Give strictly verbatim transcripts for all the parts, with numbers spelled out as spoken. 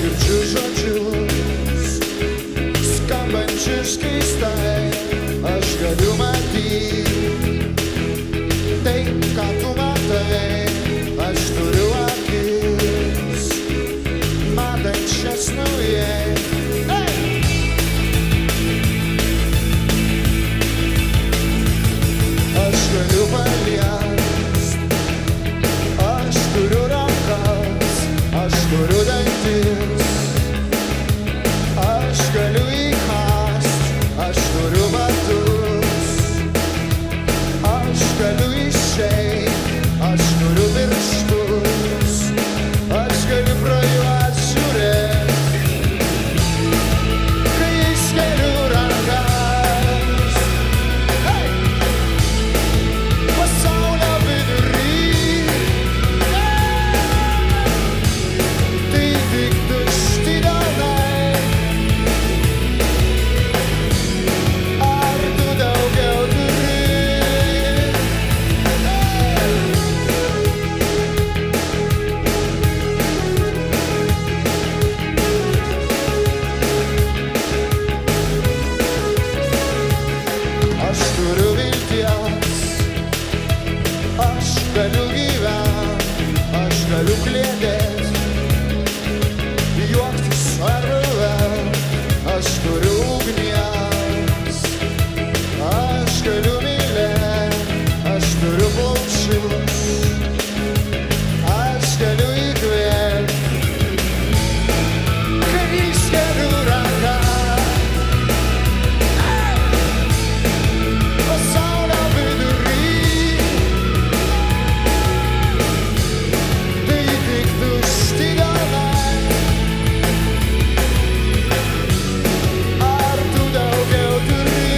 girdžiu žodžius, skambančius keistai, aš galiu matyti tai, ką tu matai, aš turiu akis, matančias naujai. Aš galiu paliest, aš turiu rankas, aš turiu dantis, aš galiu įkast, aš turiu batus, aš galiu išeit, aš turiu pirštus, aš galiu pro juos žiūrėt, kai iškeliu rankas. Hey! Pasaulio vidury, tai tik tušti delnai. Ar tu daugiau turi? Aš turiu vilties, aš galiu gyvent, aš galiu klėdėt, juoktis ar vėl, aš turiu ugnies, aš galiu mylėt, aš turiu plaučius, aš galiu įkvėpt, kai iškeliu ranką. Pasaulio vidury, tai tik tušti delnai. Ar tu daugiau turi?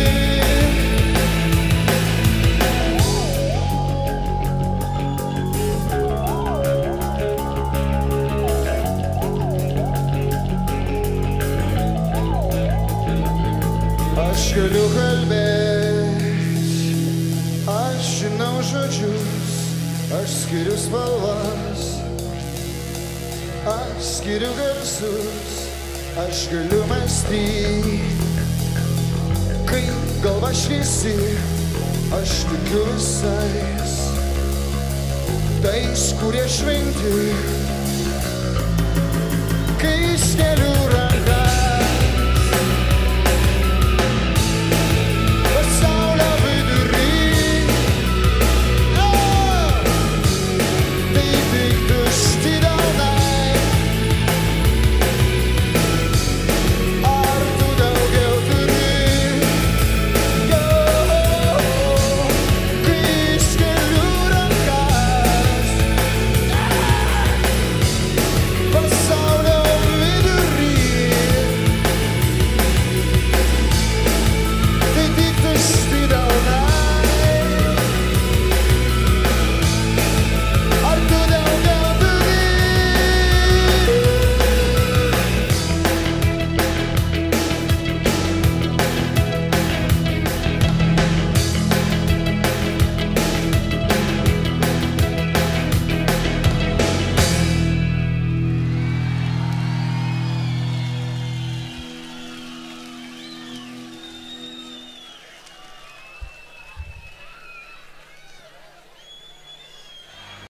Aš galiu kalbėt, aš žinau žodžius, aš skiriu spalvas, aš skiriu garsus, aš galiu mąstyt, kai galva šviesi, aš tikiu visais, tais, kurie šventi, kai iškeliu rankas.